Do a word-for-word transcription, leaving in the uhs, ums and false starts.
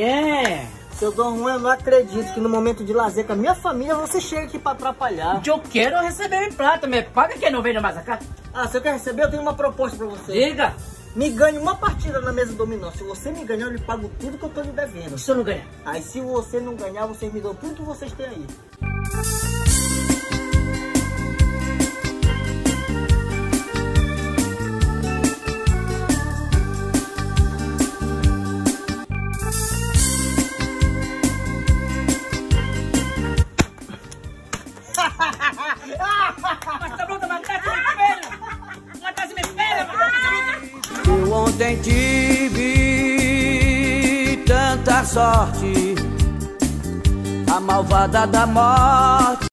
é? Seu Dom Juan, eu não acredito que no momento de lazer com a minha família você chega aqui pra atrapalhar. Eu quero receber em prata, me paga que não venha mais cá. Ah, você quer receber? Eu tenho uma proposta pra você. Diga. Me ganhe uma partida na mesa dominó. Se você me ganhar, eu lhe pago tudo que eu tô lhe devendo. Se eu não ganhar? Aí se você não ganhar, vocês me dão tudo que vocês têm aí. Eu ontem tive tanta sorte, a malvada da morte